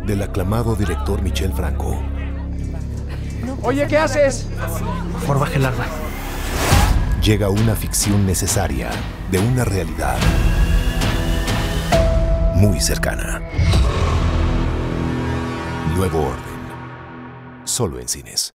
del aclamado director Michel Franco. Oye, ¿qué haces? Por favor, baje el arma. Llega una ficción necesaria de una realidad muy cercana. Nuevo Orden. Solo en cines.